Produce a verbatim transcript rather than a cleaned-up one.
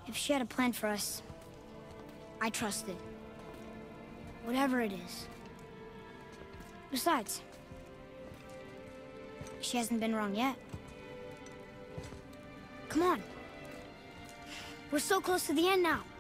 If she had a plan for us, I trust it. Whatever it is. Besides, she hasn't been wrong yet. Come on. We're so close to the end now.